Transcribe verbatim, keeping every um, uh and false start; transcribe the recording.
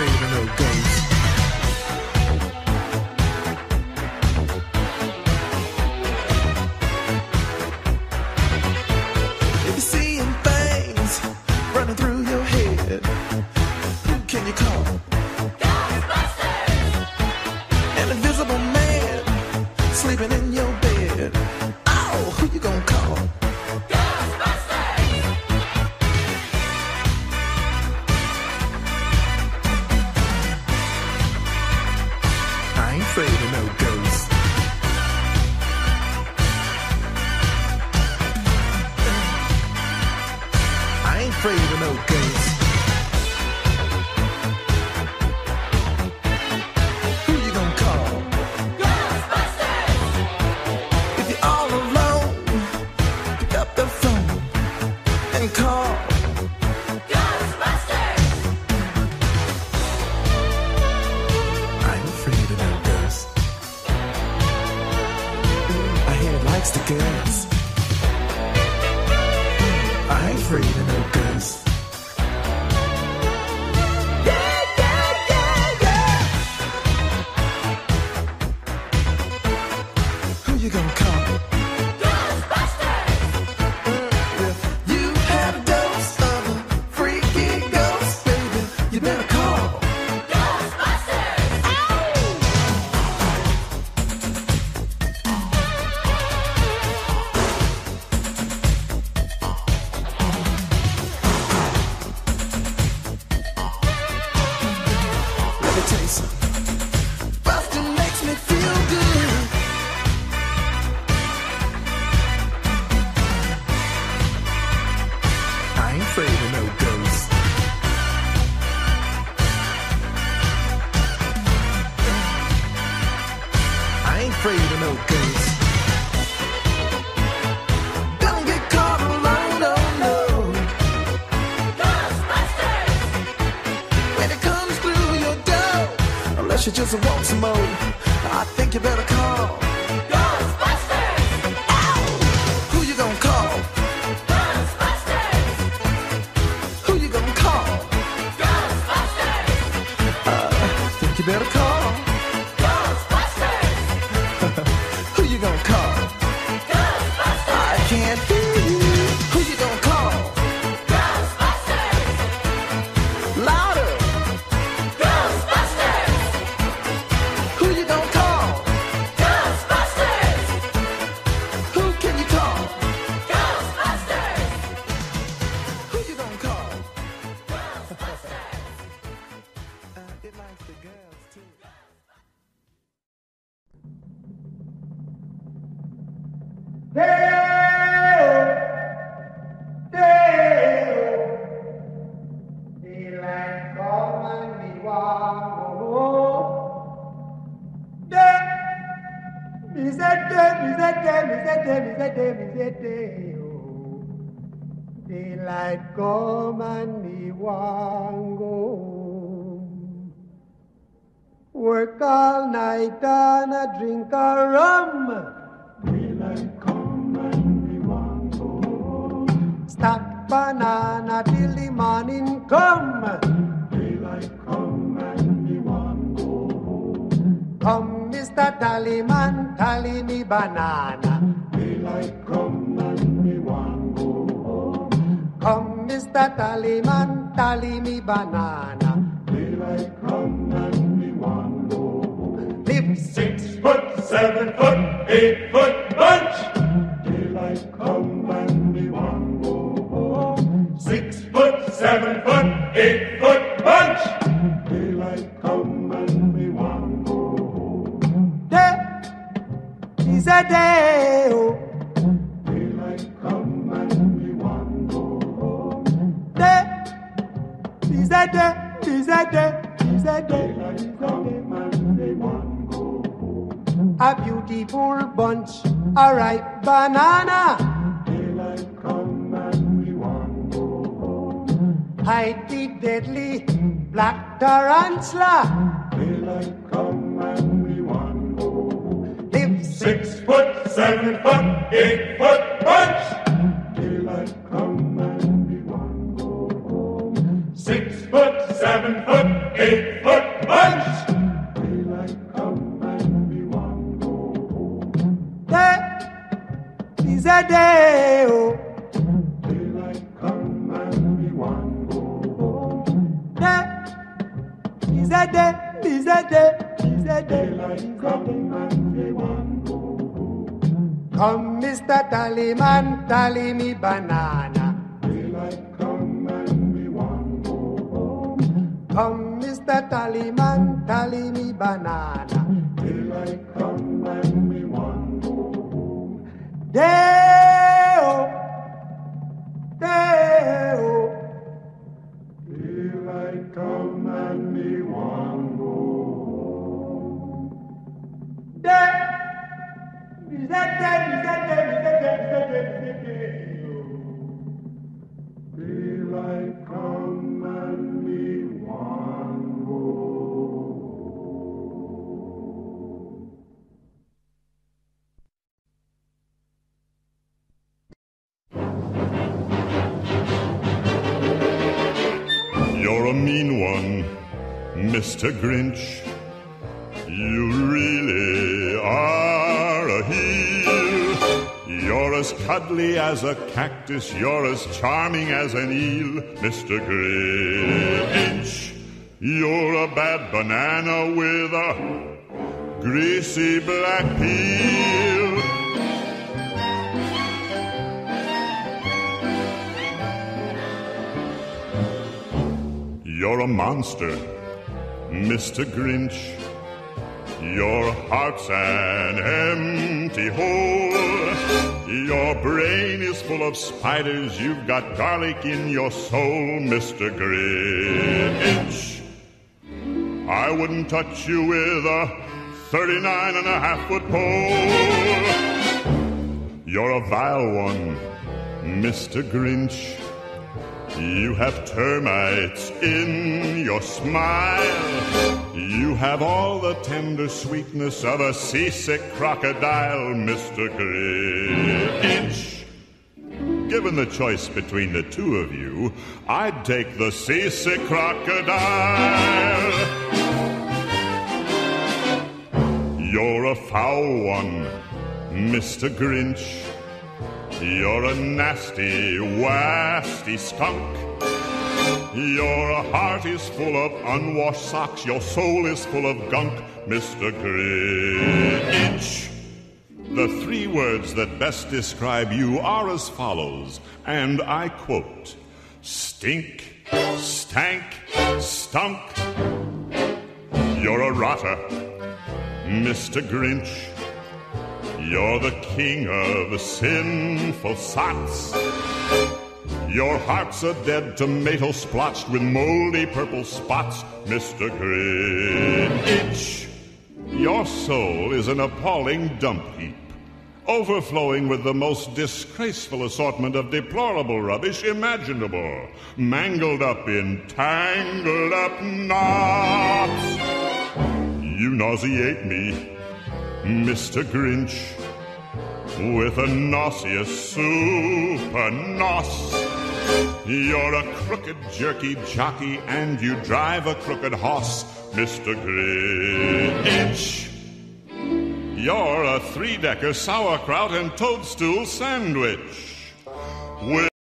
afraid of no ghosts. If you're seeing things running through your head, who can you call? Ghostbusters! An invisible man sleeping in your bed. Oh, who you gonna call? Ghostbusters! I ain't afraid of no ghosts. I ain't afraid of no ghosts. Who you gonna call? Ghostbusters! If you're all alone, pick up the phone and call Ghostbusters! I ain't afraid of no ghosts. I hear it likes the girls. I ain't afraid of no ghosts. Yeah, yeah, yeah, yeah. Who you gonna call? Ghostbusters! If you have a dose of a freaky ghost, baby, you better call Ghostbusters! Let me tell you something. Bustin' makes me feel good. I ain't afraid of no ghosts. I ain't afraid of no ghosts. Don't get caught alone, no, no. Ghostbusters! When it comes through your door, unless you just want some more, I think you better call Ghostbusters! Ow! Who you gonna call? Ghostbusters! Who you gonna call? Ghostbusters! Uh, I think you better call Ghostbusters! Who you gonna call? Ghostbusters! I can't hear you. Who you gonna call? Ghostbusters! Louder! Ghostbusters! Who you gonna call? Ghostbusters! Who can you call? Ghostbusters! Who you gonna call? Ghostbusters! Uh, it likes the girls too. Daylight come and me want go home. Day, me say day, me say day, me say day, me say day, me say day, oh. Daylight come and me want go home. Work all night and a drink a rum. Daylight come and me want go home. Stack banana till the morning come. Daylight come and me want go home. Come, Mister Tallyman, tally me banana. Daylight come and me want go home. Come, Mister Tallyman, tally me banana. Daylight come and me want go home. Live Six foot, seven foot, eight foot bunch. Daylight come and me want go home. Six foot, seven foot, eight foot bunch. Daylight come and me want go home. Day is a day, oh. Daylight come and me want go home. Day is a day, is a day, is a day. Daylight come and me want go home. A beautiful bunch, a ripe banana. Daylight come and we want go home. Hide the deadly black tarantula. Daylight come and we want go home. Live Six foot, seven foot, eight foot bunch. Daylight come and we want go home. Six foot, seven foot, eight foot Mizete, Mizete, Mizete, Daylight come and we want go home. Come, Mister Tallyman, tally me banana. Daylight come and we want go home. Come, Mister Tallyman, tally me banana. Daylight come and we want go home. Day-o, day-o. Daylight come and we want go home. Day, Mizete, Mizete, Mizete, Mizete, Mizete. Daylight come and we want go home. You're a mean one, Mister Grinch. You really are a heel. You're as cuddly as a cactus. You're as charming as an eel, Mister Grinch. You're a bad banana with a greasy black peel. You're a monster, Mister Grinch. Your heart's an empty hole. Your brain is full of spiders. You've got garlic in your soul, Mister Grinch. I wouldn't touch you with a thirty-nine and a half foot pole. You're a vile one, Mister Grinch. You have termites in your smile. You have all the tender sweetness of a seasick crocodile, Mister Grinch. Given the choice between the two of you, I'd take the seasick crocodile. You're a foul one, Mister Grinch. You're a nasty, wasty skunk. Your heart is full of unwashed socks. Your soul is full of gunk, Mister Grinch. The three words that best describe you are as follows, and I quote: stink, stank, stunk. You're a rotter, Mister Grinch. You're the king of sinful sots. Your heart's a dead tomato splotched with moldy purple spots, Mister Grinch. Your soul is an appalling dump heap, overflowing with the most disgraceful assortment of deplorable rubbish imaginable, mangled up in tangled up knots. You nauseate me, Mister Grinch, with a nauseous super nos. You're a crooked, jerky jockey, and you drive a crooked hoss, Mister Grinch. You're a three-decker sauerkraut and toadstool sandwich. With